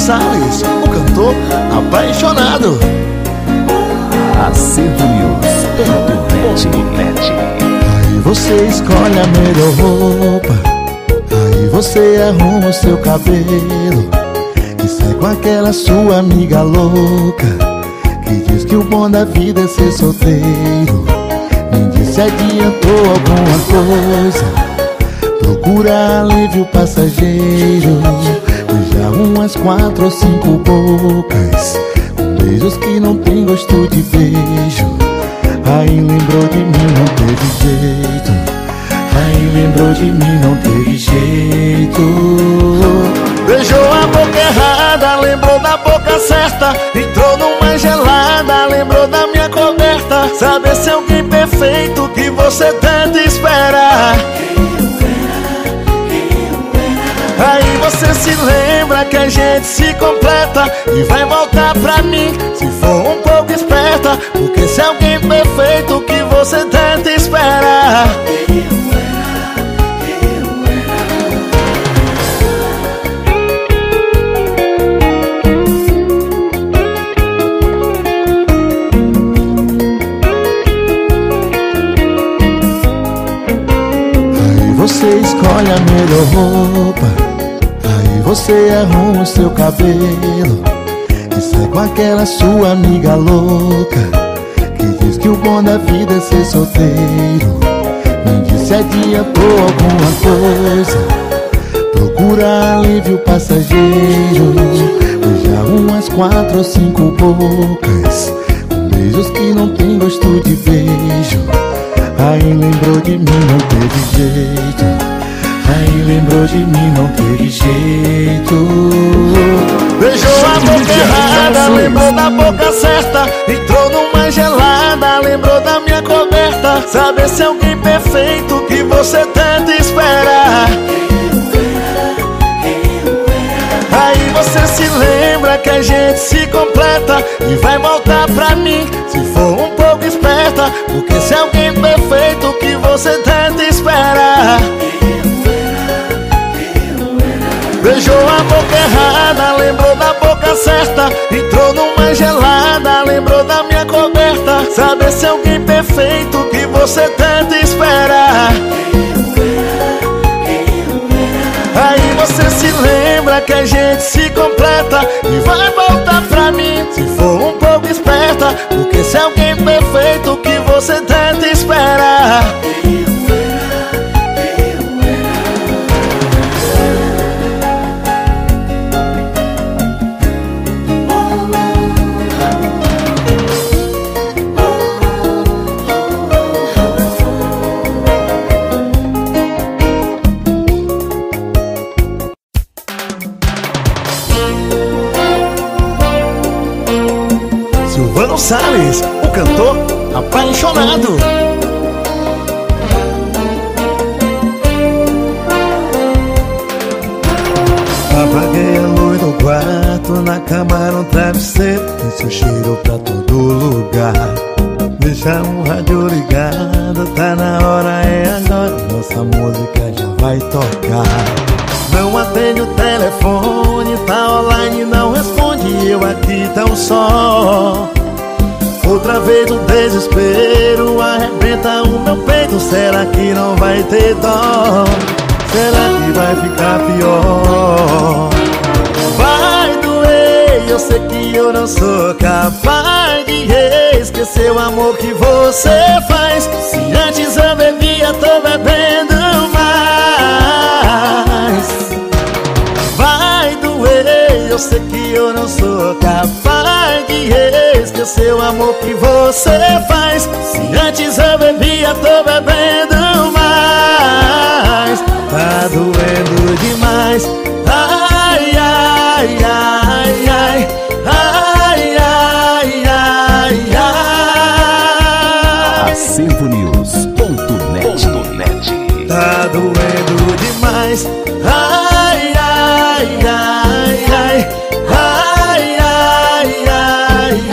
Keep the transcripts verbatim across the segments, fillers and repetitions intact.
Salles, o cantor apaixonado. Acervo News ponto net. Aí você escolhe a melhor roupa, aí você arruma o seu cabelo e sai com aquela sua amiga louca que diz que o bom da vida é ser solteiro. Me diz se adiantou alguma coisa, procura alívio passageiro. Já umas quatro ou cinco bocas, com beijos que não tem gosto de beijo. Aí lembrou de mim, não teve jeito. Aí lembrou de mim, não teve jeito. Beijou a boca errada, lembrou da boca certa. Entrou numa gelada, lembrou da minha coberta. Sabe se é alguém perfeito que você tenta esperar. Aí você se lembra que a gente se completa e vai voltar pra mim se for um pouco esperta. Porque se é alguém perfeito que você tenta esperar. Aí você escolhe a melhor roupa, aí você arruma o seu cabelo e sai com aquela sua amiga louca que diz que o bom da vida é ser solteiro. Me diz se adiantou alguma coisa, procura alívio passageiro. Já umas quatro ou cinco bocas, com beijos que não tem gosto de beijo. Aí lembrou de mim, não teve jeito. Aí lembrou de mim, não teve jeito. Beijou a boca errada, lembrou da boca certa. Entrou numa gelada, lembrou da minha coberta. Sabe se é alguém perfeito que você tenta esperar. Aí você se lembra que a gente se completa e vai voltar pra mim se for um pouco esperta. Porque se é alguém perfeito que você tenta esperar. Beijou a boca errada, lembrou da boca certa. Entrou numa gelada, lembrou da minha coberta. Sabe se é alguém perfeito que você tenta esperar. Aí você se lembra que a gente se completa e vai voltar pra mim se for um pouco esperta. Porque se é alguém perfeito que você tenta esperar. Silvano Salles, o cantor apaixonado. Apaguei a luz do quarto, na cama no travesseiro, tem seu cheiro pra todo lugar. Deixa um rádio ligado, tá na hora, é agora, nossa música já vai tocar. Não atende o telefone, tá online, não responde, eu aqui tão só. Outra vez o desespero arrebenta o meu peito, será que não vai ter dó? Será que vai ficar pior? Vai doer, eu sei que eu não sou capaz de esquecer o amor que você faz. Se antes eu bebia, tô bebendo mais. Vai doer, eu sei que eu não sou capaz de esquecer o amor que você faz. Se antes eu bebia, tô bebendo mais. Tá doendo demais. Ai, ai, ai, ai. Ai, ai, ai, ai. Acervo News ponto net. Tá doendo demais. Ai, ai, ai, ai. Ai, ai, ai,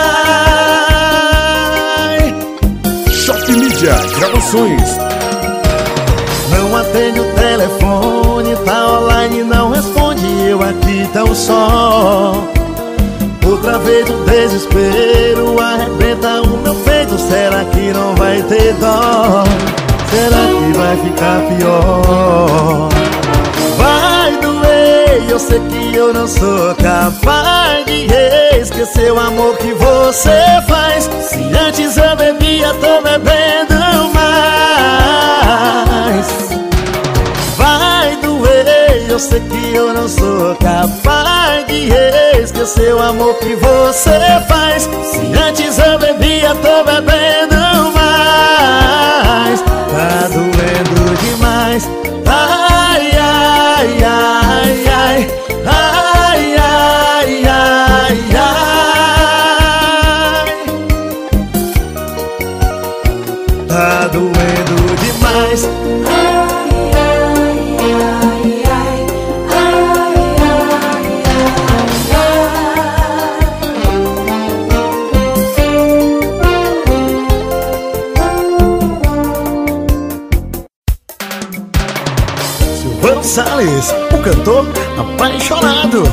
ai. Shop Mídia Gravações. Não atende o telefone, tá online, não responde, eu aqui grita o sol. Outra vez o desespero arrebenta o meu peito. Será que não vai ter dó? Será que vai ficar pior? Vai doer, eu sei que eu não sou capaz de esquecer o amor que você faz. Se antes eu bebia, tô bebendo mais. Vai doer, eu sei que eu não sou capaz de esquecer o amor que você faz. Se antes eu bebia, tô bebendo mais. Tá doendo demais. Ai, ai, ai, ai. Ai, ai, ai, ai. Tá doendo demais. Salles, o cantor apaixonado.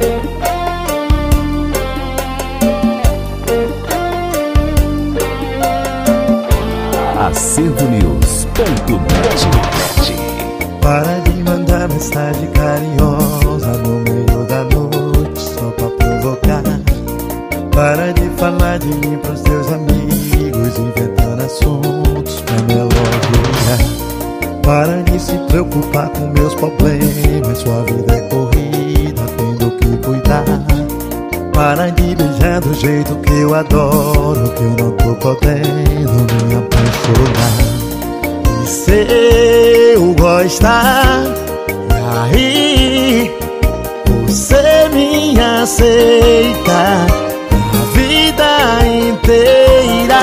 Acervo News ponto net. Para de mandar mensagem carinhosa no meio da noite só pra provocar. Para de falar de mim pros teus amigos, inventando assuntos pra me elogiar. Para de se preocupar com meus problemas, sua vida é corrida, tendo que cuidar. Para de beijar do jeito que eu adoro, que eu não tô podendo me apaixonar. E se eu gostar, e aí você me aceita a vida inteira.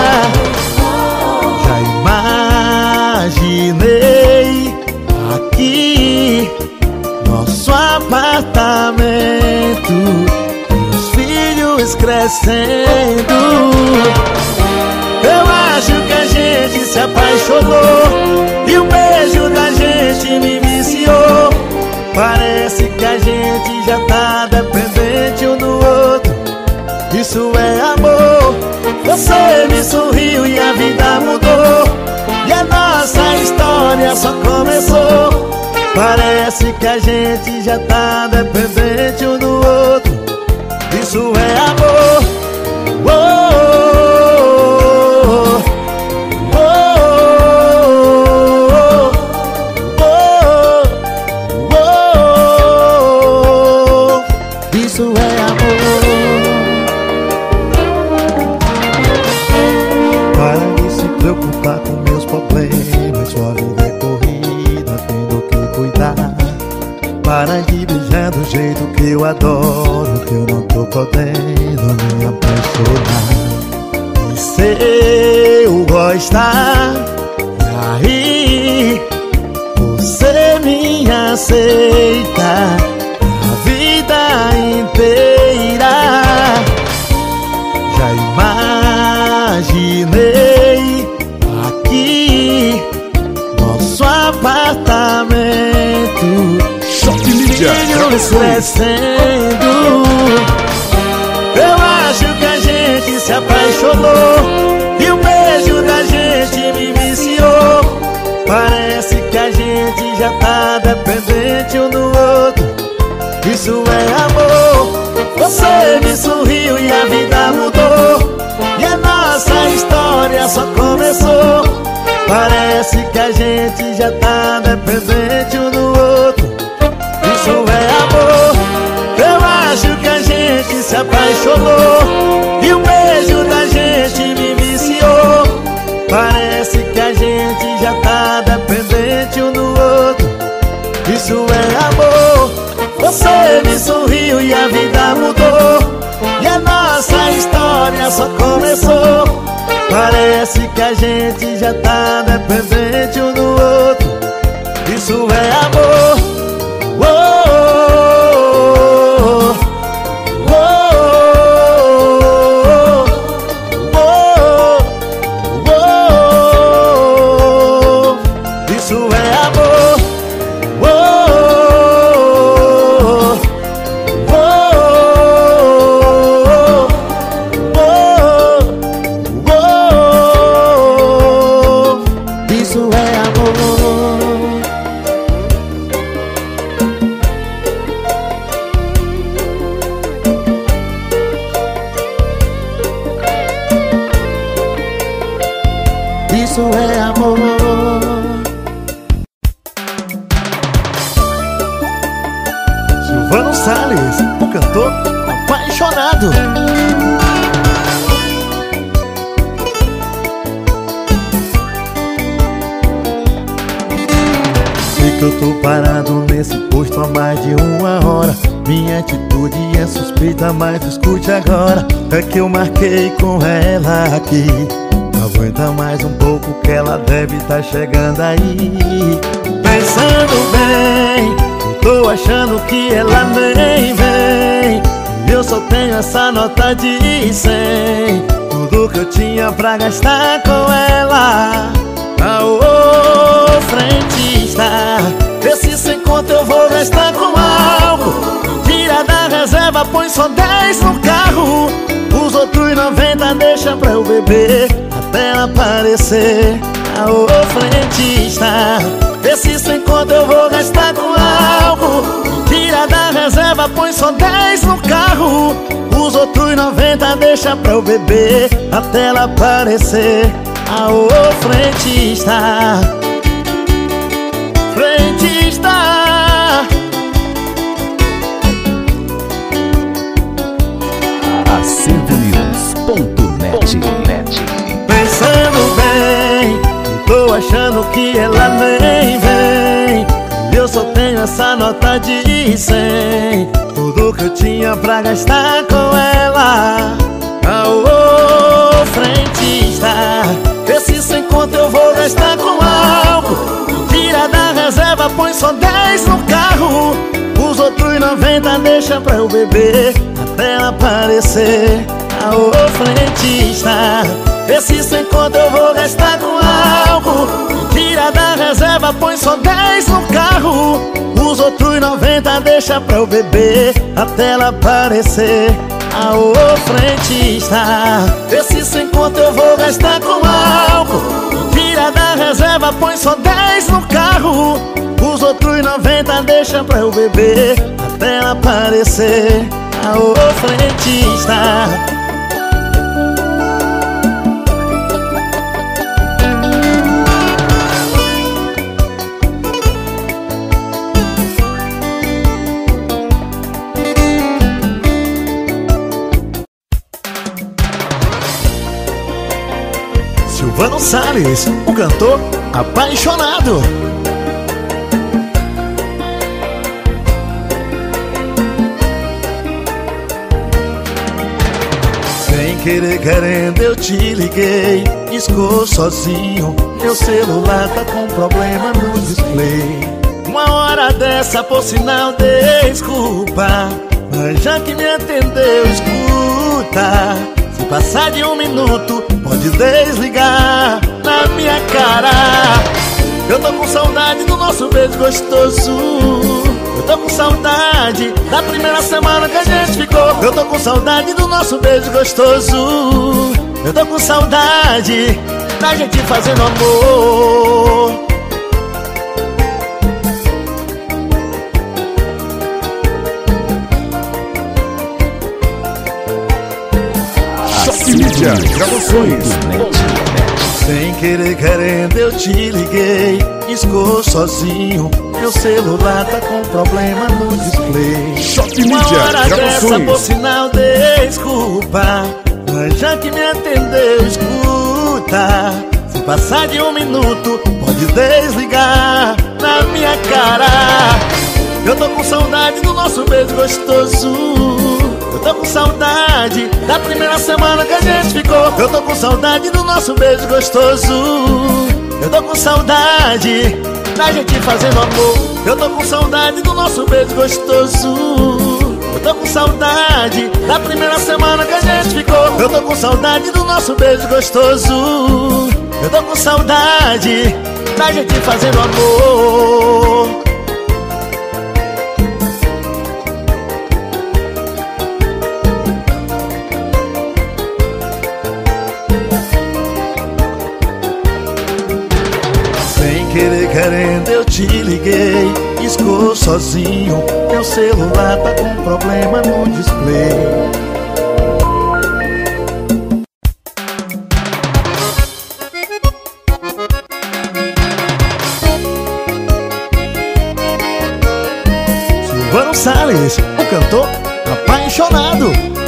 Já imaginei aqui nosso apartamento, meus filhos crescendo. Eu acho que a gente se apaixonou e o beijo da gente me viciou. Parece que a gente já tá dependente um do outro. Isso é amor. Você me sorriu e a vida mudou, e a nossa história só começou. Parece que a gente já tá dependente um do outro. Isso é amor. Oh, oh, oh, oh, oh, oh. Isso é amor. Para de se preocupar com meus problemas, sua vida é corrida, tendo que cuidar. Para de beijar do jeito que eu adoro, que eu não tô podendo me apaixonar. E se eu gostar, e aí você me aceita a vida inteira. Já imaginei aqui nosso apartamento, filhos crescendo. Eu acho que a gente se apaixonou e o beijo da gente me viciou. Parece que a gente já tá dependente um do outro. Isso é amor. Você me sorriu e a vida mudou, e a nossa história só começou. Parece que a gente já tá dependente um do outro. Isso é amor. Eu acho que a gente se apaixonou e o beijo da gente me viciou. Parece que a gente já tá dependente um do outro. Isso é amor. Você me sorriu e a vida mudou, e a nossa história só começou. Parece que a gente já tá dependente um do outro. Isso é amor. Oh, oh, oh, oh, oh, oh. Isso é amor. Oh, oh, amor. Isso é amor. Silvano Salles, o cantor Apaixonado. Sei que eu tô parado nesse posto há mais de uma hora. Minha atitude é suspeita, mas escute agora. É que eu marquei com ela aqui. Aguenta mais um pouco que ela deve tá chegando aí. Pensando bem, tô achando que ela nem vem. E eu só tenho essa nota de cem. Tudo que eu tinha pra gastar com ela. Aô, frentista, esse sem conta eu vou gastar com álcool. Tira da reserva, põe só dez no carro. Os outros noventa deixa pra eu beber até ela aparecer. Aô, frentista, esse sem conta eu vou gastar com álcool. Tira da reserva, põe só dez no carro. Os outros noventa deixa pra eu beber até ela aparecer. Aô, frentista, frentista, Acervo News ponto net. pensando bem, tô achando que ela nem vem. E eu só tenho essa nota de cem. Tudo que eu tinha pra gastar com ela. Aô, frentista, esse sem conta eu vou gastar com álcool. Tira da reserva, põe só dez no carro. Os outros noventa deixa pra eu beber até ela aparecer. Aô, frentista, esse sem conta eu vou gastar com álcool. Tira da reserva, põe só dez no carro. Os outros noventa deixa pra eu beber até ela aparecer. Aô, frentista, esse sem conta eu vou gastar com álcool. Tira da reserva, põe só dez no carro. Os outros noventa deixa pra eu beber até ela aparecer. Aô, frentista, Silvano Salles, o cantor Apaixonado. sem querer querendo eu te liguei. Estou sozinho, meu celular tá com problema no display. Uma hora dessa por sinal desculpa, mas já que me atendeu escuta. Se passar de um minuto pode desligar na minha cara. Eu tô com saudade do nosso beijo gostoso. Eu tô com saudade da primeira semana que a gente ficou. Eu tô com saudade do nosso beijo gostoso. Eu tô com saudade da gente fazendo amor. Choque Mídia Gravações. Sem querer querendo eu te liguei. Estou sozinho, meu celular tá com problema no display. Choque Uma Mídia hora dessa por Gravações. sinal desculpa, mas já que me atendeu escuta. Se passar de um minuto pode desligar na minha cara. Eu tô com saudade do nosso beijo gostoso. Eu tô com saudade da primeira semana que a gente ficou. Eu tô com saudade do nosso beijo gostoso. Eu tô com saudade da gente fazendo amor. Eu tô com saudade do nosso beijo gostoso. Eu tô com saudade da primeira semana que a gente ficou. Eu tô com saudade do nosso beijo gostoso. Eu tô com saudade da gente fazendo amor. querer querendo eu te liguei. Estou sozinho, meu celular tá com problema no display. Silvano Salles, o cantor apaixonado.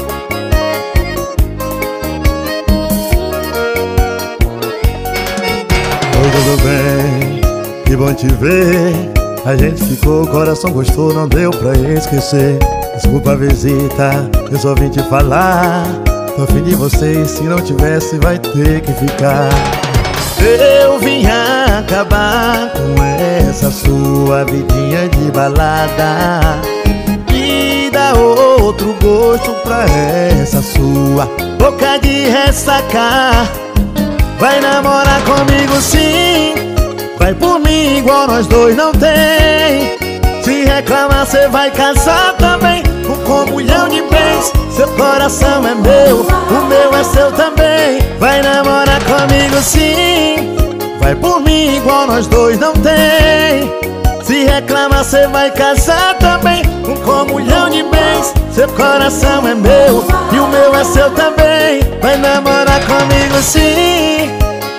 Oi, tudo bem? Que bom te ver. A gente ficou, o coração gostou, não deu pra esquecer. Desculpa a visita, eu só vim te falar. Tô afim de você e se não tivesse vai ter que ficar. Eu vim acabar com essa sua vidinha de balada e dar outro gosto pra essa sua boca de ressacar. Vai namorar comigo sim, vai por mim igual nós dois não tem. Se reclamar cê vai casar também com comunhão de bens. Seu coração é meu, o meu é seu também. Vai namorar comigo sim, vai por mim igual nós dois não tem. Se reclamar cê vai casar também com comunhão de bens. Seu coração é meu e o meu é seu também. Vai namorar comigo sim.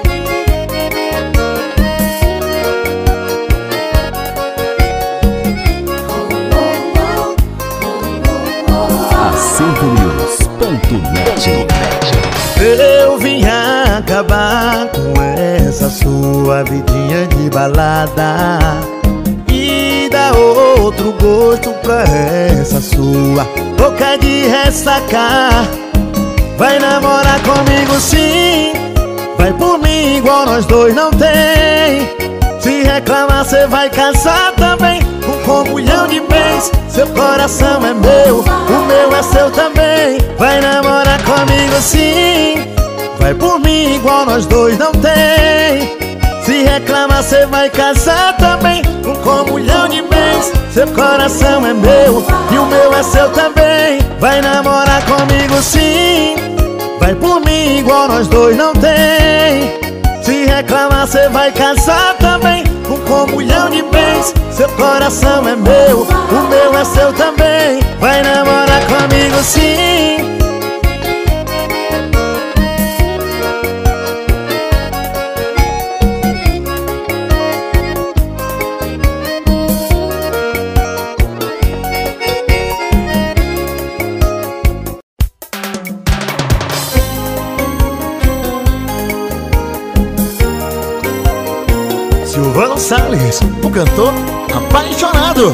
acervo news ponto net. Eu vim acabar com essa sua vidinha de balada e dar outro gosto pra essa sua boca de ressacar. Vai namorar comigo sim, vai por mim igual nós dois não tem. Se reclamar cê vai casar também com comunhão de bens. Seu coração é meu, o meu é seu também. Vai namorar comigo sim, vai por mim igual nós dois não tem. Se reclamar cê vai casar também com comunhão de bens. Seu coração é meu e o meu é seu também. Vai namorar comigo sim, vai por mim igual nós dois não tem. Se reclamar cê vai casar também com comunhão de bens. Seu coração é meu, o meu é seu também. Vai namorar comigo sim. Silvano Salles, o cantor apaixonado.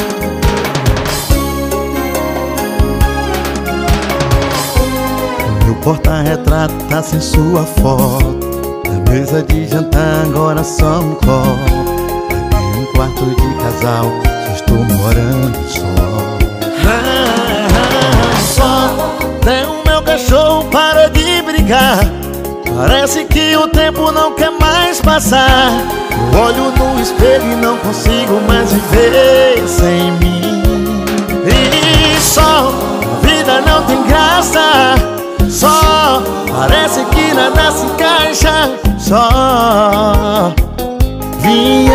O meu porta-retrato tá sem sua foto. Na mesa de jantar agora só um copo. Aqui um quarto de casal, só estou morando só. Não, só tem o meu cachorro parou de brigar. Parece que o tempo não quer mais passar. Eu olho no espelho e não consigo mais viver sem mim. E só, a vida não tem graça. Só, parece que nada se encaixa. Só, vim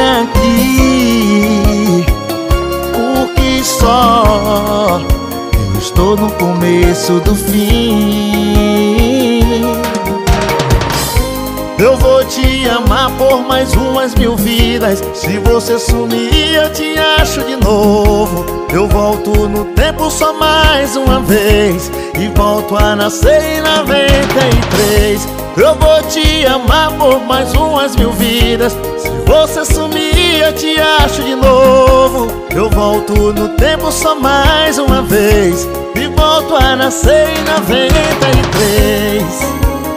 aqui porque só eu estou no começo do fim. Eu vou te amar por mais umas mil vidas. Se você sumir eu te acho de novo. Eu volto no tempo só mais uma vez e volto a nascer em noventa e três. Eu vou te amar por mais umas mil vidas. Se você sumir eu te acho de novo. Eu volto no tempo só mais uma vez e volto a nascer em noventa e três.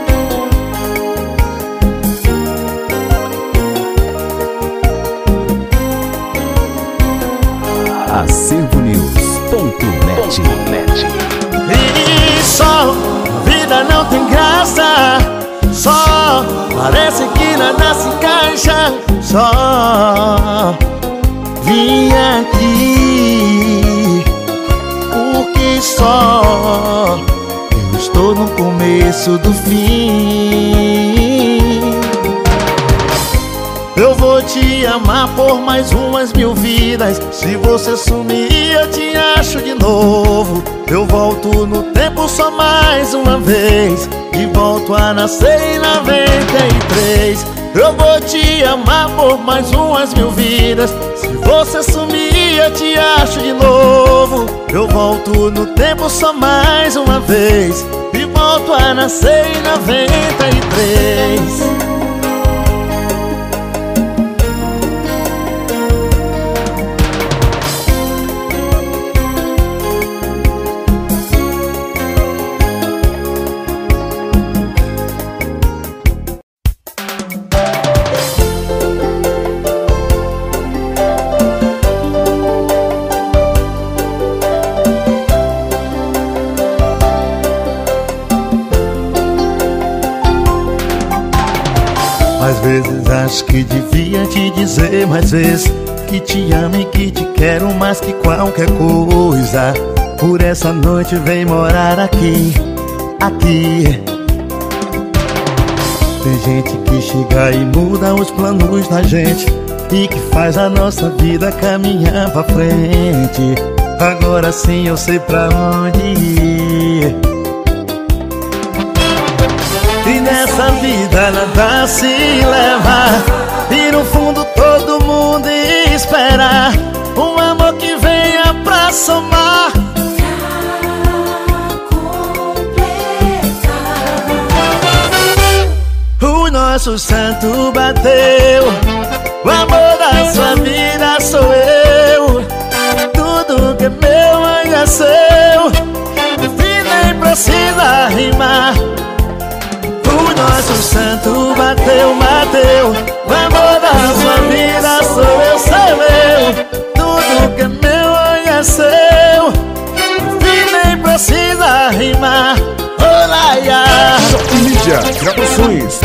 acervo news ponto net. E só, a vida não tem graça. Só, parece que nada se encaixa. Só, vim aqui porque só eu estou no começo do fim. Eu vou te te amar por mais umas mil vidas. Se você sumir eu te acho de novo. Eu volto no tempo só mais uma vez e volto a nascer em noventa e três. Eu vou te amar por mais umas mil vidas. Se você sumir eu te acho de novo. Eu volto no tempo só mais uma vez e volto a nascer em noventa e três. Às vezes acho que devia te dizer mais vezes que te amo e que te quero mais que qualquer coisa. Por essa noite vem morar aqui, aqui. Tem gente que chega e muda os planos da gente e que faz a nossa vida caminhar pra frente. Agora sim eu sei pra onde ir. E nessa vida nada se leva, e no fundo todo mundo espera um amor que venha pra somar, o nosso santo bateu, o amor da sua vida sou eu. Tudo que é meu ainda é seu, no fim nem precisa rimar. O nosso santo bateu, bateu, o amor da sua vida sou eu, sou eu. Tudo que é meu hoje é seu, no fim nem precisa rimar. Olá, ia. Mídia Gravações.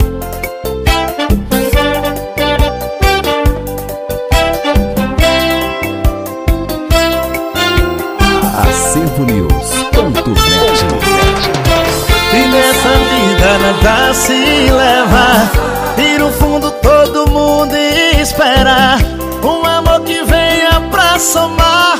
Acervo News ponto net. E nessa vida nada se leva, e no fundo todo mundo espera um amor que venha pra somar,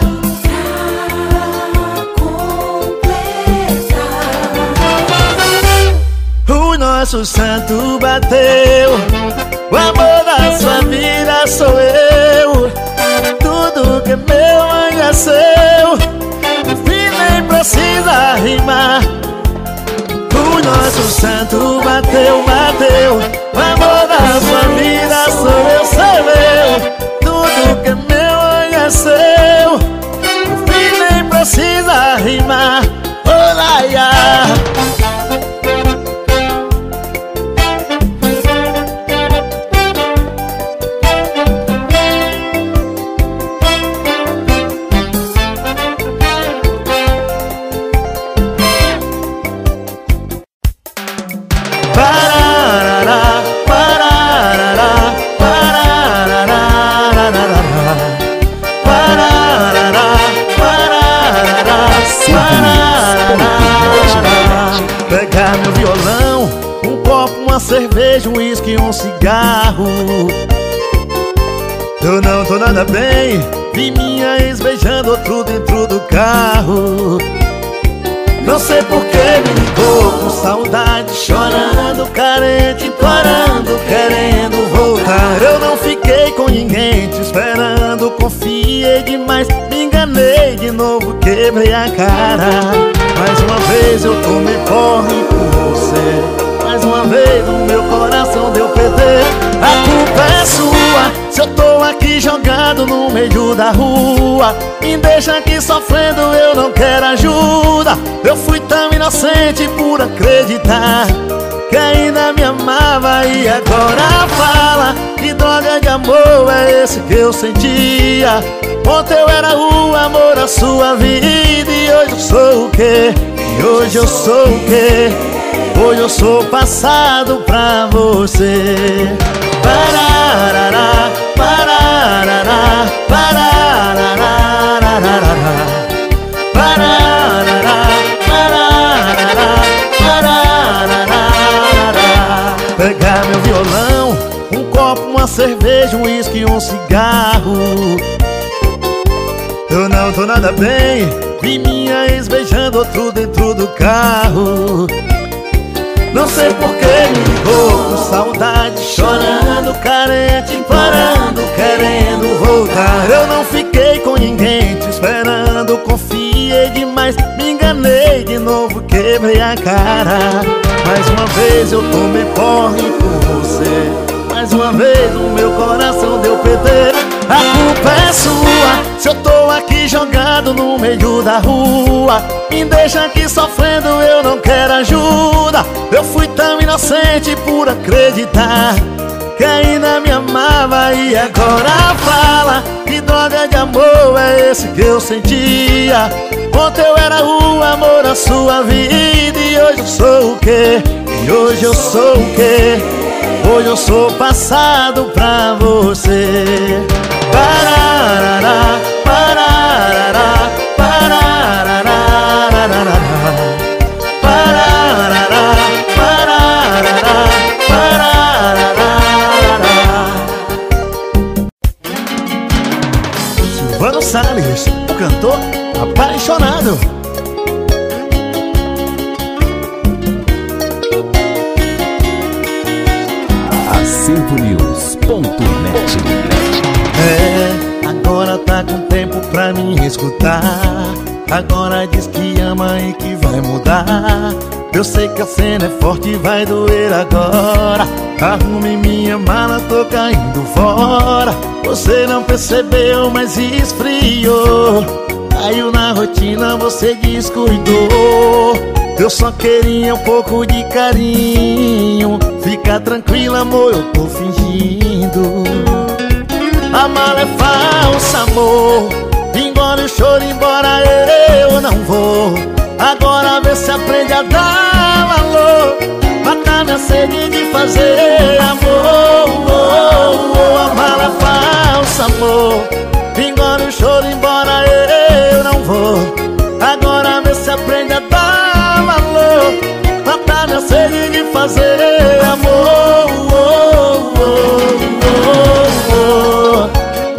o nosso santo bateu, o amor da sua vida sou eu. Tudo que é meu ainda é seu, no fim nem precisa rimar. O nosso santo bateu, bateu, o amor da sua vida sou eu, sou eu. Tudo que é meu hoje é seu, no fim nem precisa rimar. Olá, ia. Pegar meu violão, um copo, uma cerveja, um uísque e um cigarro. Eu não tô nada bem, vi minha ex beijando outro dentro do carro. Não sei por que me ligou, com saudade, chorando, carente, implorando, querendo voltar. Eu não fiquei com ninguém te esperando, confiei demais, me enganei de novo, quebrei a cara. Mais uma vez eu tomei porre por você, mais uma vez o meu coração deu P T. A culpa é sua, se eu tô aqui jogado no meio da rua. Me deixa aqui sofrendo, eu não quero ajuda. Eu fui tão inocente por acreditar que ainda me amava, e agora fala que droga de amor é esse que eu sentia. Ontem eu era o amor da sua vida, e hoje eu sou o quê? E hoje eu sou o quê? Hoje eu sou passado pra você. Pararará, pararará, pararará, pararará, pararará, pararará. Pegar meu violão, um copo, uma cerveja, cerveja, um uísque e um cigarro. Eu não tô nada bem, vi minha ex beijando outro dentro do carro. Não sei por que me ligou, com saudade, chorando, carente, implorando, querendo voltar. Eu não fiquei com ninguém te esperando, confiei demais, me enganei de novo, quebrei a cara. Mais uma vez eu tomei porre por você, mais uma vez o meu coração deu P T. A culpa é sua, se eu tô aqui jogado no meio da rua. Me deixa aqui sofrendo, eu não quero ajuda. Eu fui tão inocente por acreditar que ainda me amava, e agora fala, que droga de amor é esse que eu sentia? Ontem eu era o amor da sua vida, e hoje eu sou o quê? E hoje eu sou o quê? Hoje eu sou passado pra você. Pararará, pararará, pararará, pararará, pararará, pararará. Silvano Salles, o cantor apaixonado. acervo news ponto net. É, agora tá com tempo pra me escutar. Agora diz que ama e que vai mudar. Eu sei que a cena é forte e vai doer agora. Arrume minha mala, tô caindo fora. Você não percebeu, mas esfriou. Caiu na rotina, você descuidou. Eu só queria um pouco de carinho. Fica tranquila, amor, eu tô fingindo. A mala é falsa, amor. Engole o choro, embora eu não vou. Agora vê se aprende a dar valor. Matar minha sede de fazer amor. Oh, oh, a mala é falsa, amor. Engole o choro, embora eu não vou. Agora vê se aprende a dar valor. Matar minha sede de fazer amor. Oh, oh, oh, oh, oh.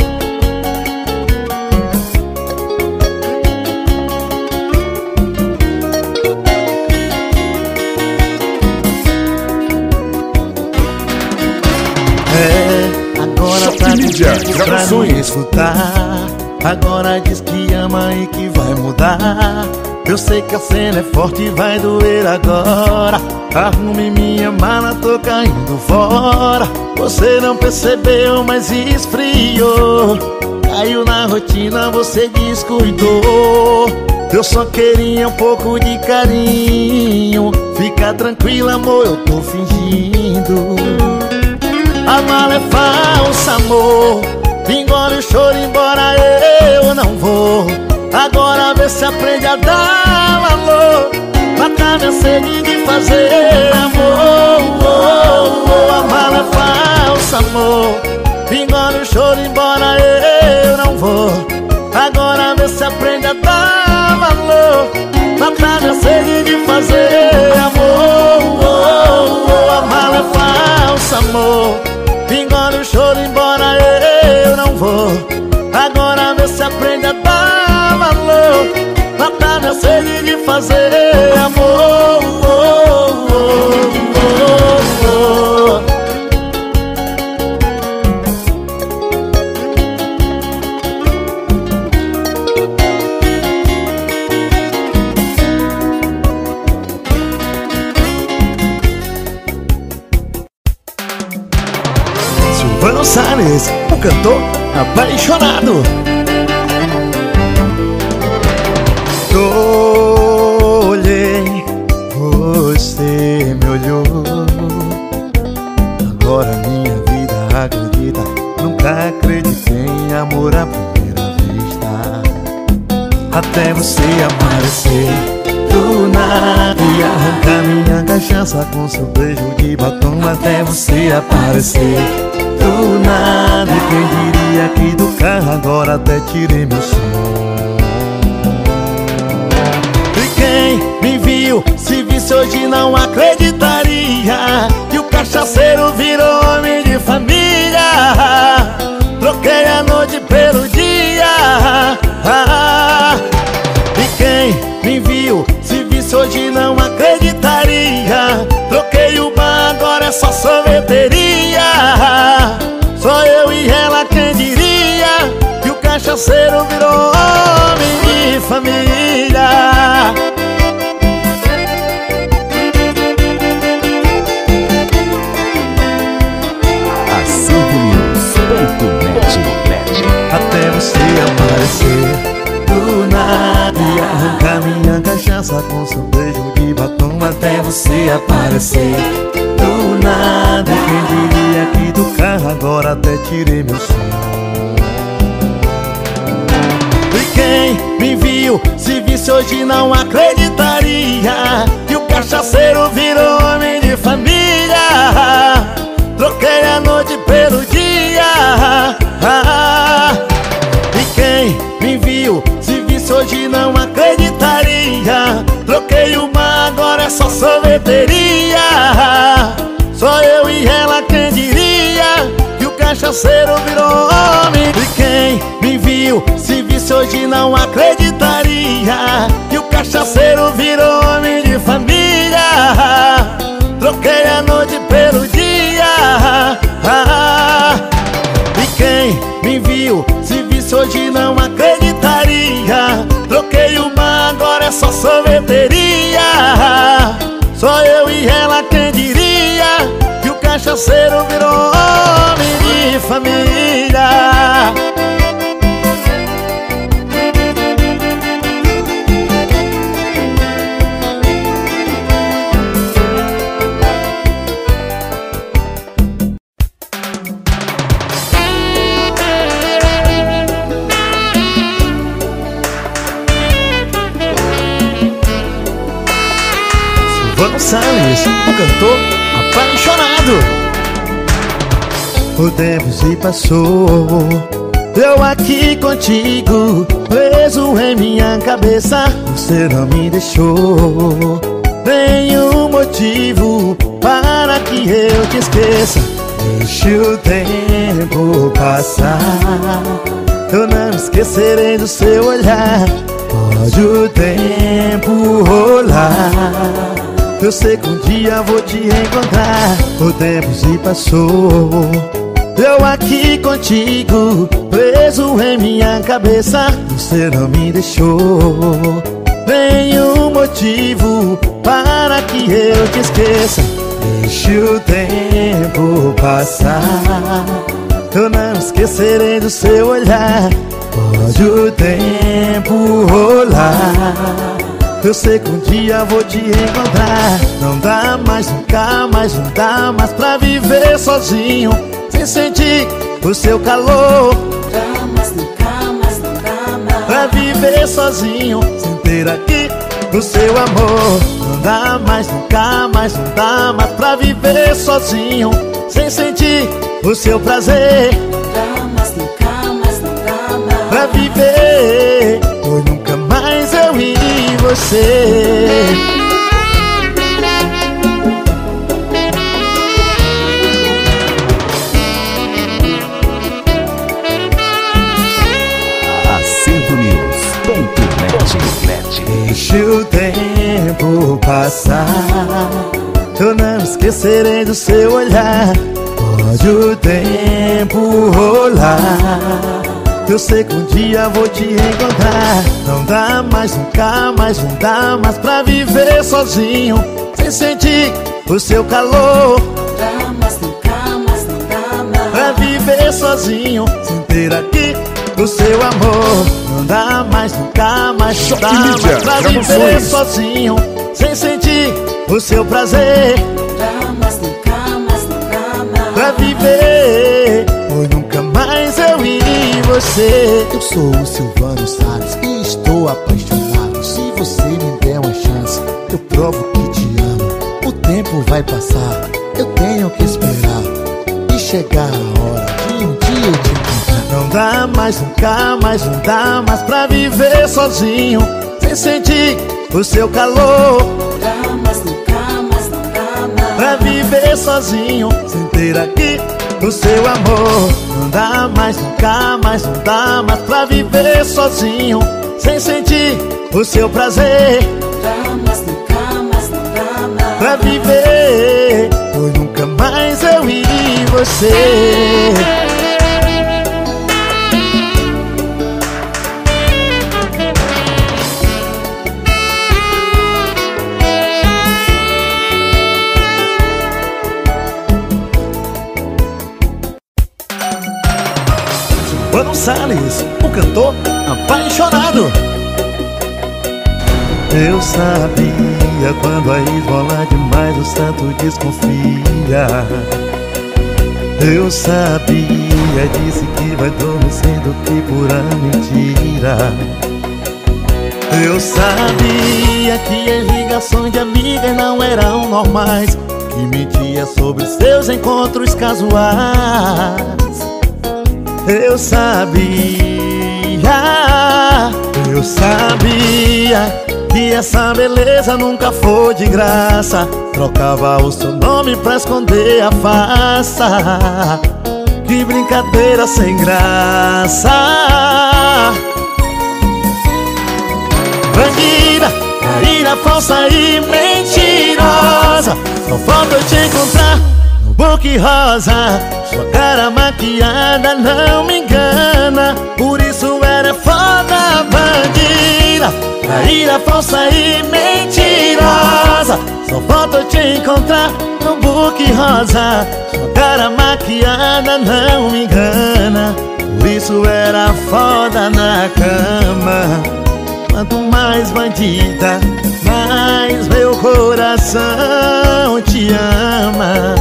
É, agora tá Mídia, gravações. Escutar. Agora diz que ama e que vai mudar. Eu sei que a cena é forte e vai doer agora. Arrume minha mala, tô caindo fora. Você não percebeu, mas esfriou. Caiu na rotina, você descuidou. Eu só queria um pouco de carinho. Fica tranquila, amor, eu tô fingindo. A mala é falsa, amor. Engole o choro, embora eu não vou. Agora vê se aprende a dar valor. Matar minha sede de fazer amor. Oh, oh, a mala é falsa, amor. Engole o choro, embora eu não vou. Agora vê se aprende a dar valor. Matar minha sede de fazer amor. Oh, oh, a mala é falsa, amor. Engole o choro, embora eu não vou. Agora vê se aprende a dar valor. Matar minha sede de fazer amor. Oh, oh, oh, oh. Silvano Salles, o cantor apaixonado. Olhei, você me olhou. Agora minha vida acredita. Nunca acreditei em amor à primeira vista. Até você aparecer do nada e arrancar minha cachaça com seu beijo de batom. Até você aparecer do nada, e quem diria que do carro agora até tirei meu som. E quem me viu, se visse hoje não acreditaria que o cachaceiro virou homem de família. cachaceiro virou homem de família. A cinco news ponto net. Até você aparecer do nada e arrancar minha cachaça com seu beijo de batom. Até você aparecer do nada, quem diria que do carro agora até tirei meu som. E quem me viu, se visse hoje não acreditaria que o cachaceiro virou homem de família. Troquei a noite pelo dia. E quem me viu, se visse hoje não acreditaria. Troquei o mar, agora é só sorveteria. Só eu e ela, quem diria que o cachaceiro virou homem. E quem me viu, se visse hoje não acreditaria que o cachaceiro virou homem de família. Troquei a noite pelo dia. E quem me viu, se visse hoje não acreditaria. Troquei o mar, agora é só sorveteria. Só eu e ela, quem diria que o cachaceiro virou homem de família. Silvano Salles, o cantor apaixonado. O tempo se passou, eu aqui contigo, preso em minha cabeça. Você não me deixou nenhum motivo para que eu te esqueça. Deixe o tempo passar, eu não esquecerei do seu olhar. Pode o tempo rolar, eu sei que um dia vou te encontrar. O tempo se passou, eu aqui contigo, preso em minha cabeça. Você não me deixou nenhum motivo para que eu te esqueça. Deixe o tempo passar, eu não esquecerei do seu olhar. Pode o tempo rolar, eu sei que um dia vou te encontrar. Não dá mais, nunca mais, não dá mais pra viver sozinho sem sentir o seu calor. Não dá mais, nunca mais, não dá mais pra viver sozinho sem ter aqui o seu amor. Não dá mais, nunca mais, não dá mais pra viver sozinho sem sentir o seu prazer. Não dá mais, nunca mais, não dá mais pra viver, pois nunca mais eu e você. A cinco news ponto net. Deixe o tempo passar, eu não esquecerei do seu olhar. Pode o tempo rolar, eu sei que um dia vou te encontrar. Não dá mais, nunca mais, não dá mais pra viver sozinho sem sentir o seu calor. Não dá mais, nunca mais, não dá mais pra viver sozinho sem ter aqui o seu amor. Não dá mais, nunca mais, não dá mais pra viver sozinho sem sentir o seu prazer. Não dá mais, nunca mais, não dá mais pra viver, pois nunca mais eu e você. Eu sou o Silvano Salles e estou apaixonado. Se você me der uma chance, eu provo que te amo. O tempo vai passar, eu tenho que esperar e chegar a hora de um dia eu te encontrar. Não dá mais, nunca mais, não dá mais pra viver sozinho sem sentir o seu calor. Não dá mais, nunca mais, não dá mais pra viver sozinho sem ter aqui o seu amor. Não dá mais, nunca mais, não dá mais pra viver sozinho sem sentir o seu prazer. Não dá mais, nunca mais, não dá mais pra viver, pois nunca mais eu e você. Salles, o cantor apaixonado. Eu sabia quando a esmola demais o santo desconfia. Eu sabia, disse que vai dormir cedo, que pura mentira. Eu sabia que as ligações de amigas não eram normais, que mentia sobre seus encontros casuais. Eu sabia, eu sabia que essa beleza nunca foi de graça. Trocava o seu nome pra esconder a farsa. Que brincadeira sem graça. Bandida, traíra, falsa e mentirosa. Só falta eu te encontrar no book rosa. Sua cara maquiada não me engana, por isso era foda. Bandida, traíra, falsa e mentirosa. Só falta eu te encontrar no book rosa. Sua cara maquiada não me engana, por isso era foda na cama. Quanto mais bandida, mais meu coração te ama.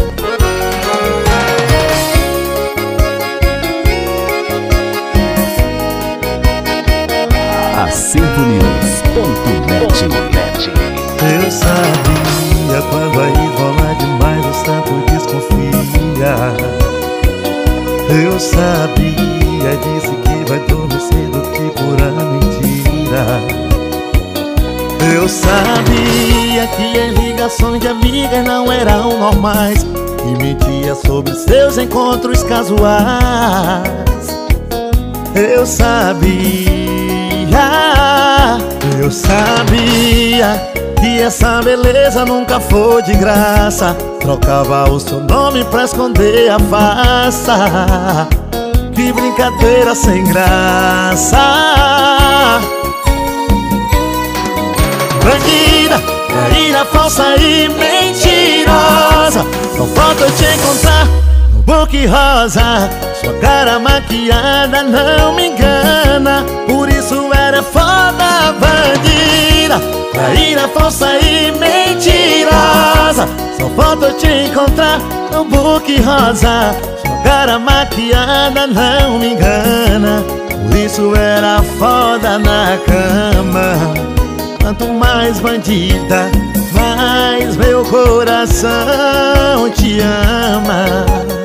Acervo News ponto net. Eu sabia quando a esmola demais o santo desconfia. Eu sabia, disse que vai dormir cedo, que pura mentira. Eu sabia que as ligações de amigas não eram normais, que mentia sobre seus encontros casuais. Eu sabia, eu sabia que essa beleza nunca foi de graça. Trocava o seu nome pra esconder a farsa. Que brincadeira sem graça. Bandida, traíra, falsa e mentirosa. Só falta eu te encontrar no book rosa. Sua cara maquiada não me engana, por isso era foda. Bandida, traíra, falsa e mentirosa. Só falta eu te encontrar no book rosa. Sua cara maquiada não me engana, por isso era foda na cama. Quanto mais bandida, mais meu coração te ama.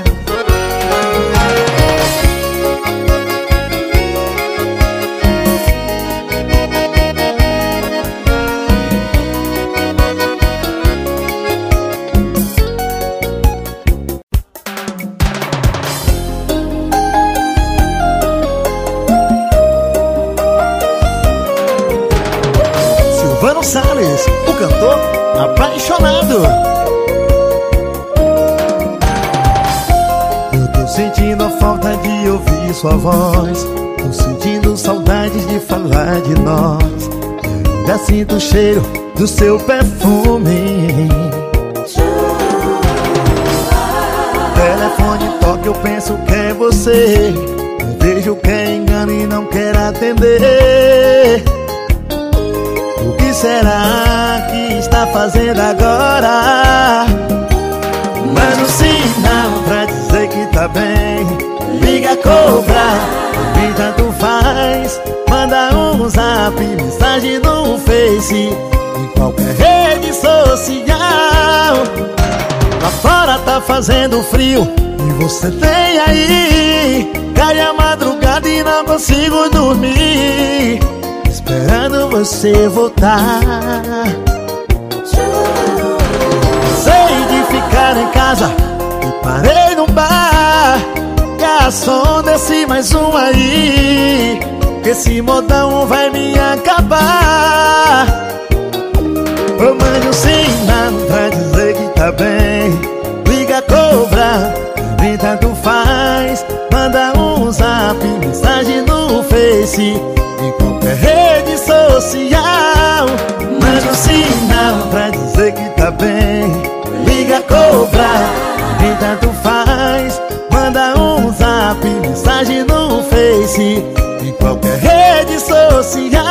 Salles, o cantor apaixonado. Eu tô sentindo a falta de ouvir sua voz, tô sentindo saudades de falar de nós. Eu ainda sinto o cheiro do seu perfume. O telefone toca, eu penso que é você. Eu vejo que é engano e não quero atender. O que será que está fazendo agora? Manda um sinal pra dizer que tá bem. Liga, cobra, e tanto faz. Manda um zap, mensagem no Face, em qualquer rede social. Lá fora tá fazendo frio e você tem aí. Cai a madrugada e não consigo dormir, esperando você voltar. Sei de ficar em casa e parei no bar. Garçom, desce mais um aí, que esse modão vai me acabar. Eu mando um sinal pra dizer que tá bem. Liga, cobra, também tanto faz. Manda um zap, mensagem no Face, em qualquer rede social. Manda um sinal pra dizer que tá bem. Liga, cobra, nem tanto faz. Manda um zap, mensagem no Face, Face, em qualquer rede social.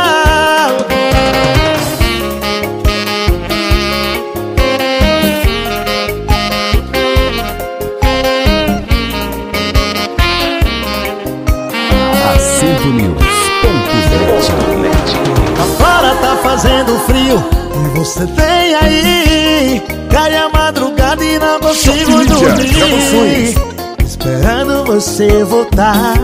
Acervo News ponto net. Agora tá fazendo frio e você tem aí, cai a madrugada e não consigo dormir, esperando você voltar.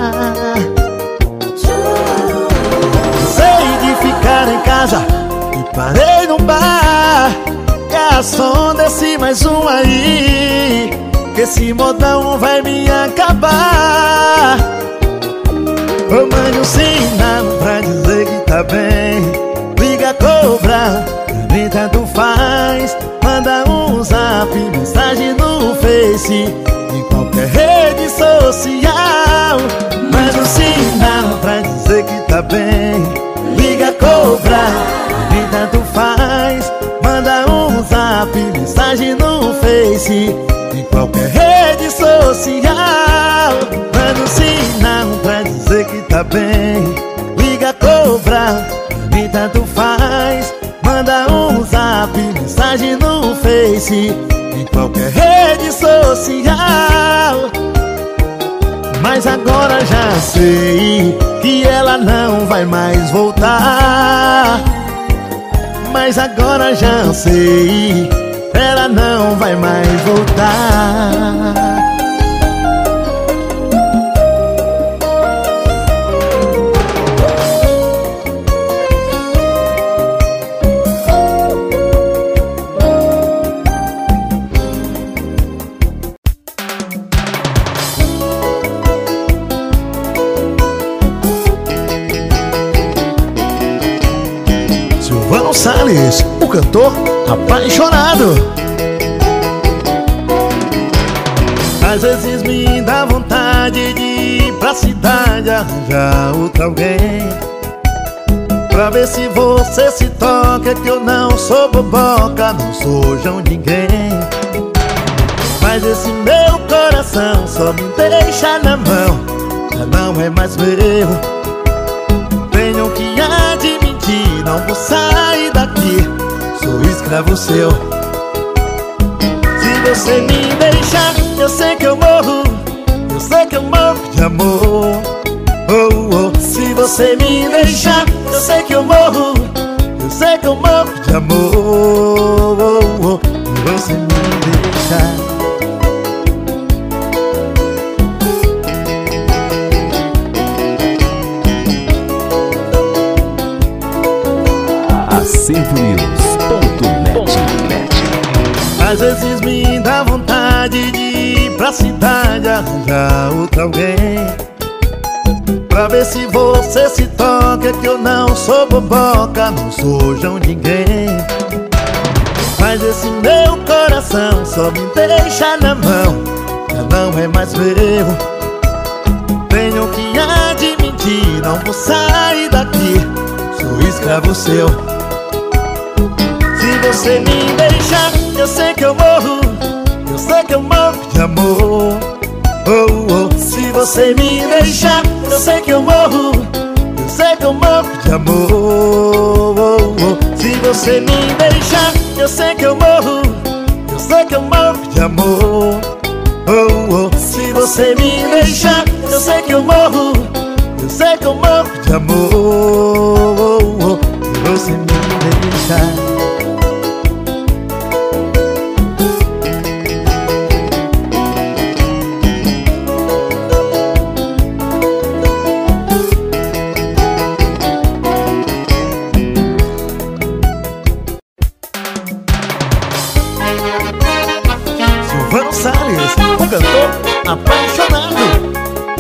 Sei de ficar em casa e parei no bar. Garçom, desce mais um aí, que esse modão vai me acabar. Ô, mande um sinal pra dizer que tá bem, liga, cobra, pra mim tanto faz. Manda um zap, mensagem no Face, em qualquer rede social. Mande um sinal pra dizer que tá bem, liga, cobra, pra mim tanto faz. Manda um zap, mensagem no Face, em qualquer rede social. Manda um sinal pra dizer que tá bem, liga, cobra, pra mim tanto faz. Manda um zap, mensagem no Face, em qualquer rede social. Mas agora já sei que ela não vai mais voltar. Mas agora já sei, ela não vai mais voltar. Silvano Salles, o cantor apaixonado. Às vezes me dá vontade de ir pra cidade arranjar outro alguém, pra ver se você se toca que eu não sou boboca, não sou João ninguém. Mas esse meu coração só me deixa na mão, já não é mais meu. Tenho que admitir, não vou sair daqui, sou escravo seu. Se você me deixar, eu sei que eu morro, eu sei que eu morro de amor. Oh, oh. Se você me deixar, eu sei que eu morro, eu sei que eu morro de amor. Oh, oh. Se você me deixar. Acervo News ponto net. Às vezes me dá vontade de ir pra cidade arranjar outro alguém, pra ver se você se toca que eu não sou boboca, não sou João ninguém. Mas esse meu coração só me deixa na mão, já não é mais meu. Tenho que admitir, não vou sair daqui, sou escravo seu. Se você me deixar, eu sei que eu morro, eu sei que eu morro de amor. Oh, oh. Se você me deixar, eu sei que eu morro, eu sei que eu morro de amor. Oh, oh. Se você me deixar, eu sei que eu morro, eu sei que eu morro de amor. Oh, oh. Se você me deixar, eu sei que eu morro, eu sei que eu morro de amor. Oh, oh. Se você me deixar. Silvano Salles, o cantor apaixonado.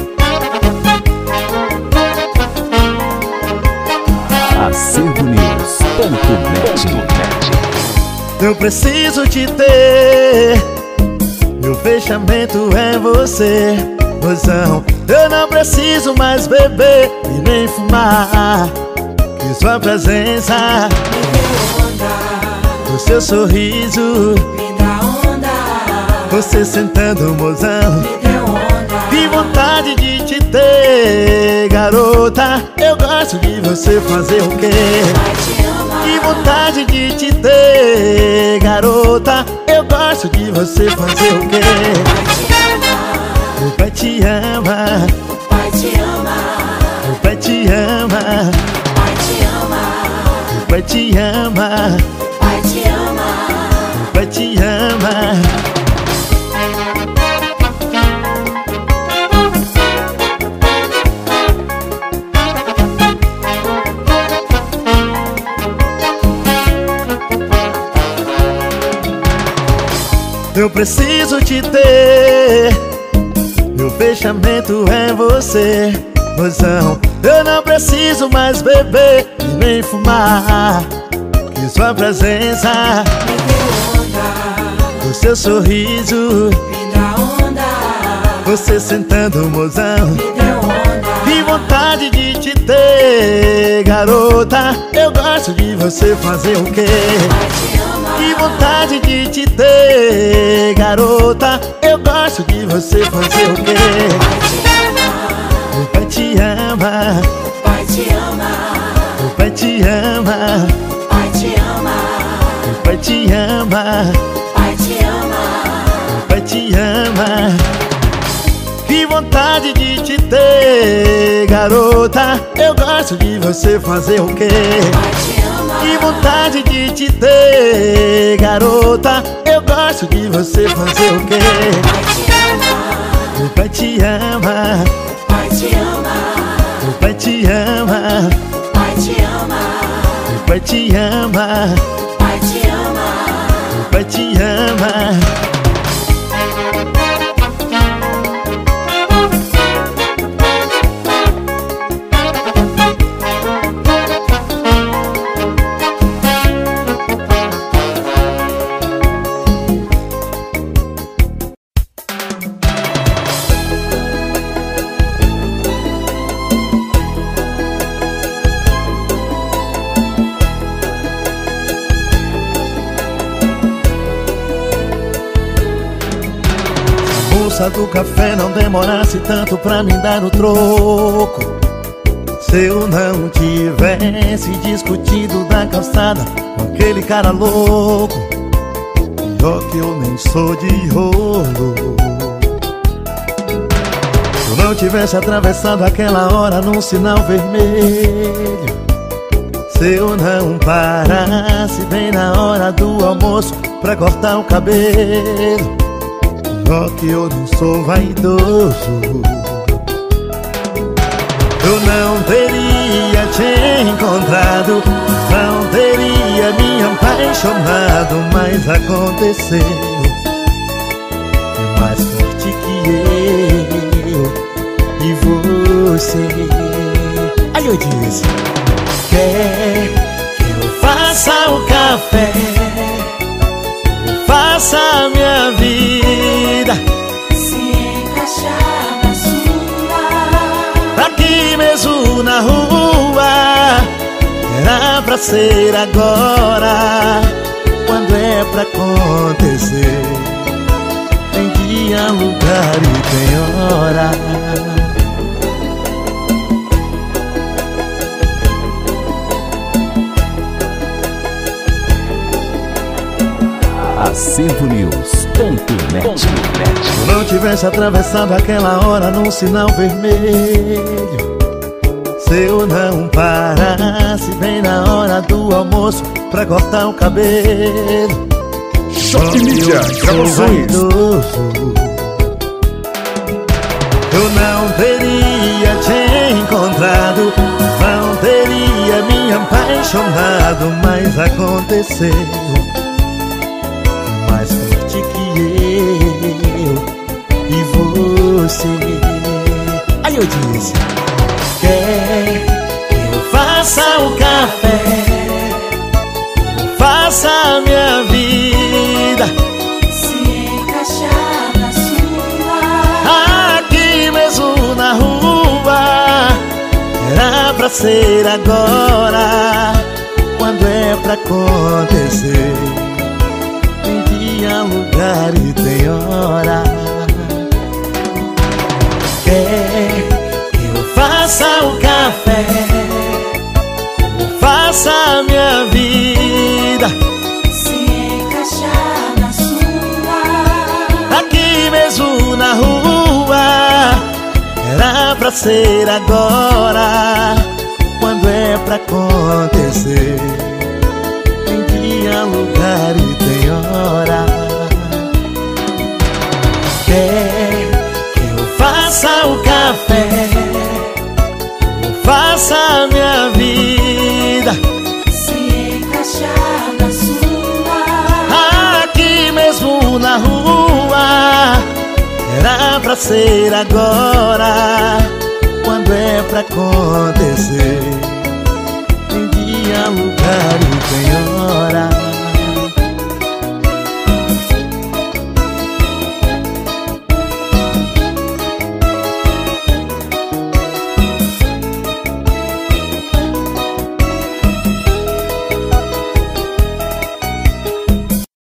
Acervo News ponto net. Eu preciso te ter, meu fechamento é você. Mozão, eu não preciso mais beber e nem fumar, que sua presença o seu sorriso Me dá onda, você sentando, mozão, me deu onda. que vontade de te ter, garoto. garota, eu gosto de você fazer o quê? Pai te ama, Que vontade de te ter, garota, eu gosto de você fazer o quê? pai te ama, O pai te ama, pai te ama, o pai te ama, pai te ama, o pai te ama, pai te ama. o pai te ama. Eu preciso te ter, meu fechamento é você, mozão. Eu não preciso mais beber e nem fumar, que sua presença Me deu onda, o seu sorriso, me dá onda, você sentando, mozão. me deu onda. Que vontade de te ter, garota, eu gosto de você fazer o quê? Pai te ama, Que vontade de te ter, garota, eu gosto de você fazer o quê? pai te ama, O pai te ama, pai te ama, o pai te ama, pai te ama, o pai te ama, pai te ama. o pai te ama. Que vontade de te ter, garota, eu gosto de você fazer o quê? Pai te ama, Que vontade de te ter, garota, eu gosto de você fazer o quê? pai te ama, O pai te ama, pai te ama, o pai te ama, pai te ama, o pai te ama, pai te ama. o pai te ama. Se a moça do café não demorasse tanto pra me dar o troco, se eu não tivesse discutido da calçada com aquele cara louco, pior que eu nem sou de rolo. Se eu não tivesse atravessado aquela hora num sinal vermelho, se eu não parasse bem na hora do almoço pra cortar o cabelo, pior que eu não sou vaidoso, eu não teria te encontrado, não teria me apaixonado, mas aconteceu. É mais forte que eu e você. Aí eu disse: quer que eu faça o café, faça a minha vida se encaixar na sua. aqui mesmo na rua. Era pra ser agora, quando é pra acontecer. Tem dia, lugar e tem hora. Acervo News ponto net. Se eu não tivesse atravessado aquela hora num sinal vermelho, se eu não parasse bem na hora do almoço pra cortar o cabelo, Choque Mídia, gravações. Eu não teria te encontrado, não teria me apaixonado, mas aconteceu. Mais forte que eu e você. Aí eu disse: quer que eu faça o café, faça a minha vida Se encaixar na sua. aqui mesmo na rua. Era pra ser agora, quando é pra acontecer. Tem dia, lugar e tem hora. Quer que eu faça o café, ser agora, quando é pra acontecer. Tem dia, lugar e tem hora. Quer que eu faça o café, ou faça a minha vida se encaixar na sua. aqui mesmo na rua. Era pra ser agora, quando é pra acontecer. Tem dia, lugar e tem hora.